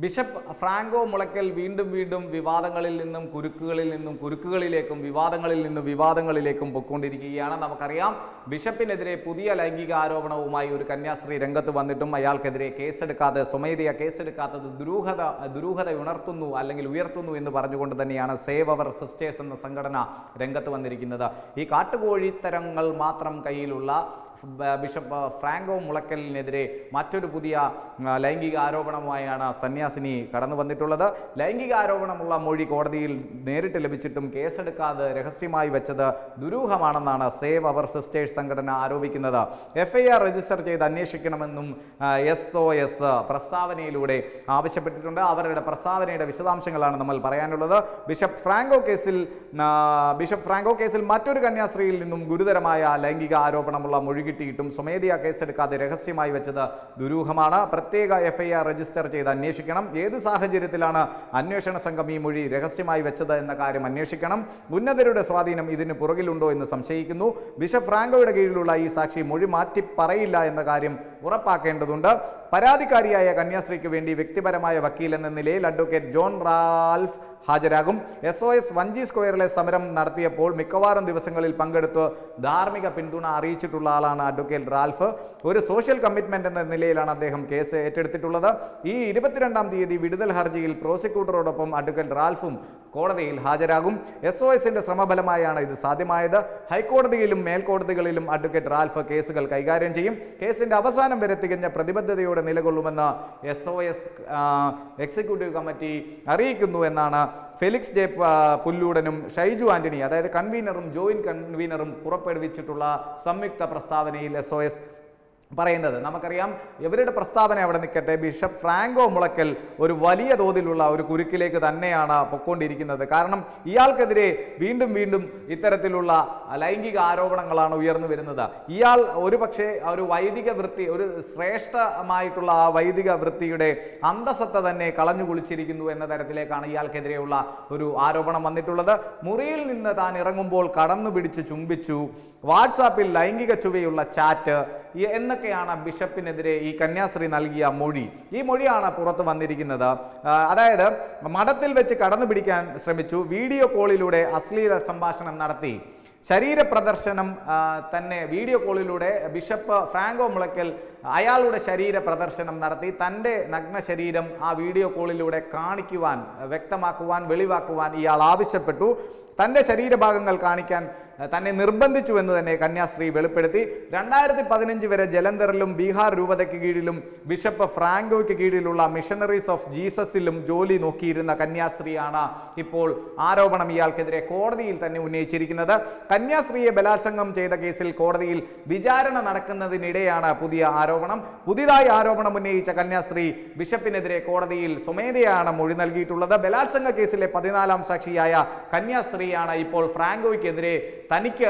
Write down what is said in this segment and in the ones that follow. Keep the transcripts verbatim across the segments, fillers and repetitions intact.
Bishop Franco Mulakkal വീണ്ടും വീണ്ടും വിവാദങ്ങളിൽ നിന്നും കുരുക്കുകളിൽ നിന്നും കുരുക്കുകളിലേക്കും വിവാദങ്ങളിൽ നിന്നും വിവാദങ്ങളിലേക്കും പൊയ്ക്കൊണ്ടിരിക്കുകയാണ്. നമുക്കറിയാം, ബിഷപ്പിനെതിരെ പുതിയ ലൈംഗിക ആരോപണവുമായി ഒരു കന്യാസ്ത്രീ രംഗത്ത് വന്നിട്ടും അയാൾക്കെതിരെ കേസെടുക്കാതെ സ്വമേധയാ കേസെടുക്കാത്തത് ദുരൂഹത ദുരൂഹത ഉണർത്തുന്നു അല്ലെങ്കിൽ ഉയർത്തുന്നു എന്ന് പറഞ്ഞുകൊണ്ട് തന്നെയാണ് സേവ് അവർ സിസ്റ്റേഴ്സ് എന്ന സംഘടന രംഗത്ത് വന്നിരിക്കുന്നത്. ഈ കാട്ടുകോഴിത്തരങ്ങൾ മാത്രം കയ്യിലുള്ള ബിഷപ്പ് ഫ്രാങ്കോ മുളയ്ക്കലിനെതിരെ മറ്റൊരു പുതിയ ലൈംഗിക ആരോപണവുമായാണ് സന്യാസിനി കടന്നു വന്നിട്ടുള്ളത്. ലൈംഗിക ആരോപണമുള്ള മൊഴി കോടതിയിൽ നേരിട്ട് ലഭിച്ചിട്ടും കേസെടുക്കാതെ രഹസ്യമായി വെച്ചത് ദുരൂഹമാണെന്നാണ് സേവ് അവർ സിസ്റ്റേഴ്സ് സംഘടന ആരോപിക്കുന്നത്. എഫ് ഐ ആർ രജിസ്റ്റർ ചെയ്ത് അന്വേഷിക്കണമെന്നും എസ് ഒ എസ് പ്രസ്താവനയിലൂടെ ആവശ്യപ്പെട്ടിട്ടുണ്ട്. അവരുടെ പ്രസ്താവനയുടെ വിശദാംശങ്ങളാണ് നമ്മൾ പറയാനുള്ളത്. ബിഷപ്പ് ഫ്രാങ്കോ കേസിൽ ബിഷപ്പ് ഫ്രാങ്കോ കേസിൽ മറ്റൊരു കന്യാസ്ത്രീയിൽ നിന്നും ഗുരുതരമായ ലൈംഗിക ആരോപണമുള്ള മൊഴി കിട്ടിയിട്ടും സ്വമേധയാ കേസെടുക്കാതെ രഹസ്യമായി വെച്ചത് ദുരൂഹമാണ്. പ്രത്യേക എഫ് ഐ ആർ രജിസ്റ്റർ ചെയ്ത് അന്വേഷിക്കണം. ഏത് സാഹചര്യത്തിലാണ് അന്വേഷണ സംഘം ഈ മൊഴി രഹസ്യമായി വെച്ചത് എന്ന കാര്യം അന്വേഷിക്കണം. ഉന്നതരുടെ സ്വാധീനം ഇതിന് പുറകിലുണ്ടോ എന്ന് സംശയിക്കുന്നു. ബിഷപ്പ് ഫ്രാങ്കോയുടെ കീഴിലുള്ള ഈ സാക്ഷി മൊഴി മാറ്റി പറയില്ല എന്ന കാര്യം ഉറപ്പാക്കേണ്ടതുണ്ട്. പരാതിക്കാരിയായ കന്യാസ്ത്രീക്ക് വേണ്ടി വ്യക്തിപരമായ വക്കീൽ എന്ന നിലയിൽ അഡ്വക്കേറ്റ് ജോൺ റാൽഫ് ഹാജരാകും. എസ് ഒ എസ് വഞ്ചി സ്ക്വയറിലെ സമരം നടത്തിയപ്പോൾ മിക്കവാറും ദിവസങ്ങളിൽ പങ്കെടുത്ത് ധാർമ്മിക പിന്തുണ അറിയിച്ചിട്ടുള്ള ആളാണ് അഡ്വക്കേറ്റ് റാൽഫ്. ഒരു സോഷ്യൽ കമ്മിറ്റ്മെന്റ് എന്ന നിലയിലാണ് അദ്ദേഹം കേസ് ഏറ്റെടുത്തിട്ടുള്ളത്. ഈ ഇരുപത്തിരണ്ടാം തീയതി വിടുതൽ ഹർജിയിൽ പ്രോസിക്യൂട്ടറോടൊപ്പം അഡ്വക്കേറ്റ് റാൽഫും കോടതിയിൽ ഹാജരാകും. എസ് ഒ എസിന്റെ ശ്രമഫലമായാണ് ഇത് സാധ്യമായത്. ഹൈക്കോടതിയിലും മേൽക്കോടതികളിലും അഡ്വക്കേറ്റ് റാൽഫ് കേസുകൾ കൈകാര്യം ചെയ്യും. കേസിന്റെ അവസാനം വരെ തികഞ്ഞ പ്രതിബദ്ധതയോടെ നിലകൊള്ളുമെന്ന് S O S executive committee അറിയിക്കുന്നു എന്നാണ് ഫെലിക്സ് ജെ പുല്ലൂടനും ഷൈജു ആന്റണി, അതായത് കൺവീനറും ജോയിന്റ് കൺവീനറും പുറപ്പെടുവിച്ചിട്ടുള്ള സംയുക്ത പ്രസ്താവനയിൽ എസ് ഒ എസ് പറയുന്നത്. നമുക്കറിയാം, ഇവരുടെ പ്രസ്താവന അവിടെ നിൽക്കട്ടെ, ബിഷപ്പ് ഫ്രാങ്കോ മുളയ്ക്കൽ ഒരു വലിയ തോതിലുള്ള ഒരു കുരുക്കിലേക്ക് തന്നെയാണ് പൊയ്ക്കൊണ്ടിരിക്കുന്നത്. കാരണം ഇയാൾക്കെതിരെ വീണ്ടും വീണ്ടും ഇത്തരത്തിലുള്ള ലൈംഗിക ആരോപണങ്ങളാണ് ഉയർന്നു വരുന്നത്. ഇയാൾ ഒരു പക്ഷേ ഒരു വൈദിക വൃത്തി, ഒരു ശ്രേഷ്ഠമായിട്ടുള്ള ആ വൈദിക വൃത്തിയുടെ അന്തസത്ത തന്നെ കളഞ്ഞു കുളിച്ചിരിക്കുന്നു എന്ന തരത്തിലേക്കാണ് ഇയാൾക്കെതിരെയുള്ള ഒരു ആരോപണം വന്നിട്ടുള്ളത്. മുറിയിൽ നിന്ന് താൻ ഇറങ്ങുമ്പോൾ കടന്നു പിടിച്ച് ചുംബിച്ചു, വാട്സാപ്പിൽ ലൈംഗിക ചുവയുള്ള ചാറ്റ് എന്നൊക്കെയാണ് ബിഷപ്പിനെതിരെ ഈ കന്യാസ്ത്രീ നൽകിയ മൊഴി. ഈ മൊഴിയാണ് പുറത്ത് വന്നിരിക്കുന്നത്. അതായത് മഠത്തിൽ വെച്ച് കടന്നു പിടിക്കാൻ ശ്രമിച്ചു, വീഡിയോ കോളിലൂടെ അശ്ലീല സംഭാഷണം നടത്തി, ശരീര പ്രദർശനം തന്നെ വീഡിയോ കോളിലൂടെ ബിഷപ്പ് ഫ്രാങ്കോ മുളയ്ക്കൽ അയാളുടെ ശരീര പ്രദർശനം നടത്തി തൻ്റെ നഗ്ന ശരീരം ആ വീഡിയോ കോളിലൂടെ കാണിക്കുവാൻ, വ്യക്തമാക്കുവാൻ, വെളിവാക്കുവാൻ ഇയാൾ ആവശ്യപ്പെട്ടു. തൻ്റെ ശരീരഭാഗങ്ങൾ കാണിക്കാൻ തന്നെ നിർബന്ധിച്ചു എന്ന് തന്നെ കന്യാസ്ത്രീ വെളിപ്പെടുത്തി. രണ്ടായിരത്തി പതിനഞ്ച് വരെ ജലന്ധറിലും ബീഹാർ രൂപതയ്ക്ക് കീഴിലും ബിഷപ്പ് ഫ്രാങ്കോയ്ക്ക് കീഴിലുള്ള മിഷണറീസ് ഓഫ് ജീസസിലും ജോലി നോക്കിയിരുന്ന കന്യാസ്ത്രീയാണ് ഇപ്പോൾ ആരോപണം ഇയാൾക്കെതിരെ കോടതിയിൽ തന്നെ ഉന്നയിച്ചിരിക്കുന്നത്. കന്യാസ്ത്രീയെ ബലാത്സംഗം ചെയ്ത കേസിൽ കോടതിയിൽ വിചാരണ നടക്കുന്നതിനിടെയാണ് പുതിയ ആരോപണം. പുതിയതായി ആരോപണം ഉന്നയിച്ച കന്യാസ്ത്രീ ബിഷപ്പിനെതിരെ കോടതിയിൽ സ്വമേധയാണ് മൊഴി നൽകിയിട്ടുള്ളത്. ബലാത്സംഗ കേസിലെ പതിനാലാം സാക്ഷിയായ കന്യാസ്ത്രീയാണ് ഇപ്പോൾ ഫ്രാങ്കോയ്ക്കെതിരെ തനിക്ക്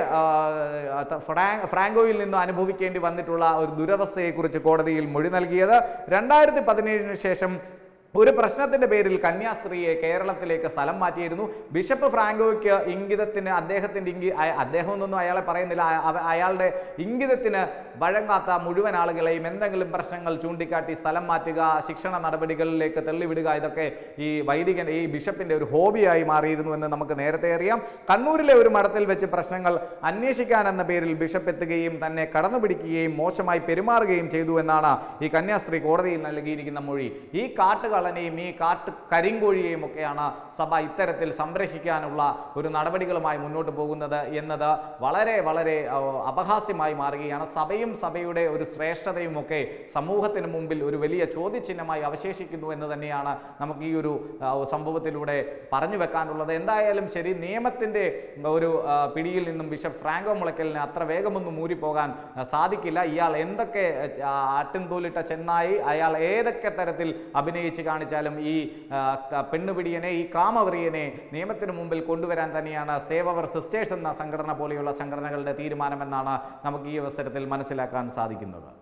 ഫ്രാങ്കോയിൽ നിന്ന് അനുഭവിക്കേണ്ടി വന്നിട്ടുള്ള ഒരു ദുരവസ്ഥയെക്കുറിച്ച് കോടതിയിൽ മൊഴി നൽകിയത്. രണ്ടായിരത്തി പതിനേഴിന് ശേഷം ഒരു പ്രശ്നത്തിന്റെ പേരിൽ കന്യാസ്ത്രീയെ കേരളത്തിലേക്ക് സ്ഥലം മാറ്റിയിരുന്നു. ബിഷപ്പ് ഫ്രാങ്കോയ്ക്ക് ഇംഗിതത്തിന് അദ്ദേഹത്തിന്റെ ഇംഗി അദ്ദേഹം എന്നൊന്നും അയാളെ പറയുന്നില്ല, അയാളുടെ ഇംഗിതത്തിന് വഴങ്ങാത്ത മുഴുവൻ ആളുകളെയും എന്തെങ്കിലും പ്രശ്നങ്ങൾ ചൂണ്ടിക്കാട്ടി സ്ഥലം മാറ്റുക, ശിക്ഷണ നടപടികളിലേക്ക് തള്ളിവിടുക, ഇതൊക്കെ ഈ വൈദികൻ ഈ ബിഷപ്പിന്റെ ഒരു ഹോബിയായി മാറിയിരുന്നു എന്ന് നമുക്ക് നേരത്തെ അറിയാം. കണ്ണൂരിലെ ഒരു മഠത്തിൽ വെച്ച് പ്രശ്നങ്ങൾ അന്വേഷിക്കാൻ എന്ന പേരിൽ ബിഷപ്പ് എത്തുകയും തന്നെ കടന്നുപിടിക്കുകയും മോശമായി പെരുമാറുകയും ചെയ്തു എന്നാണ് ഈ കന്യാസ്ത്രീ കോടതിയിൽ നൽകിയിരിക്കുന്ന മൊഴി. ഈ കാട്ടുകൾ ഈ കാട്ട് കരിങ്കോഴിയെയും ഒക്കെയാണ് സഭ ഇത്തരത്തിൽ സംരക്ഷിക്കാനുള്ള ഒരു നടപടികളുമായി മുന്നോട്ട് പോകുന്നത് എന്നത് വളരെ വളരെ അപഹാസ്യമായി മാറുകയാണ്. സഭയും സഭയുടെ ഒരു ശ്രേഷ്ഠതയും ഒക്കെ സമൂഹത്തിന് മുമ്പിൽ ഒരു വലിയ ചോദ്യചിഹ്നമായി അവശേഷിക്കുന്നു എന്ന് തന്നെയാണ് നമുക്ക് ഈ ഒരു സംഭവത്തിലൂടെ പറഞ്ഞു വെക്കാനുള്ളത്. എന്തായാലും ശരി, നിയമത്തിൻ്റെ ഒരു പിടിയിൽ നിന്നും ബിഷപ്പ് ഫ്രാങ്കോ മുളയ്ക്കലിന് അത്ര വേഗമൊന്നും മൂരിപ്പോകാൻ സാധിക്കില്ല. ഇയാൾ എന്തൊക്കെ ആട്ടിൻതോലിട്ട ചെന്നായി, അയാൾ ഏതൊക്കെ തരത്തിൽ അഭിനയിച്ച് കാണിച്ചാലും ഈ പെണ്ണുപിടിയനെ, ഈ കാമവറിയനെ നിയമത്തിന് മുമ്പിൽ കൊണ്ടുവരാൻ തന്നെയാണ് സേവ് അവർ സിസ്റ്റേഴ്സ് എന്ന സംഘടന പോലെയുള്ള സംഘടനകളുടെ തീരുമാനമെന്നാണ് നമുക്ക് ഈ അവസരത്തിൽ മനസ്സിലാക്കാൻ സാധിക്കുന്നത്.